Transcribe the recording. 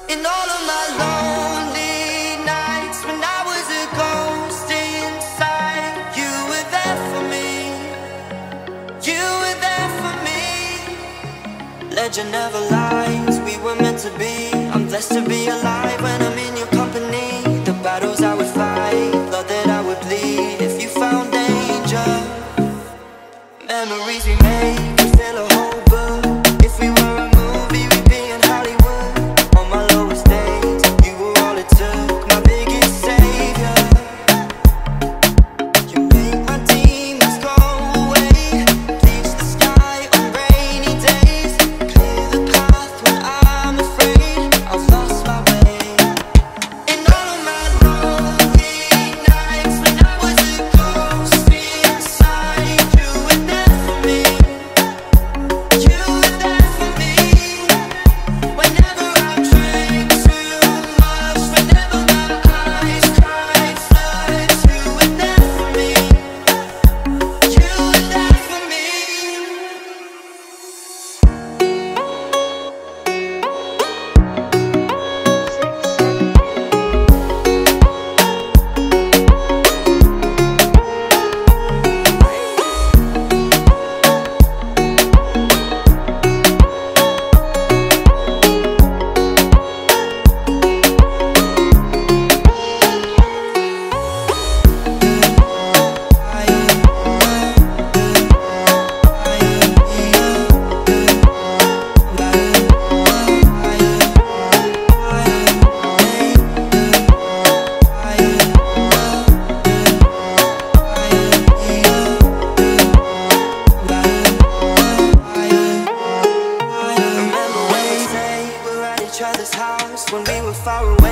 In all of my lonely nights, when I was a ghost inside, you were there for me. You were there for me. Legend never lies, we were meant to be. I'm blessed to be alive when I'm in your company. The battles I would fight, blood that I would bleed if you found danger. Memories we make could fill a whole book. If we were a movie, we'd be in Hollywood. On my lowest days, you were all it took, my biggest savior. You make my demons go away, bleach the sky on rainy days, clear the path when I'm afraid I've lost my way. In all of my lonely nights, when I was a ghost inside, you were there for me. You were there for me. Whenever I drank too much, whenever my eyes cried floods, you were there for me. You were there for me. Remember when we say we're at each other's house, when we were far away.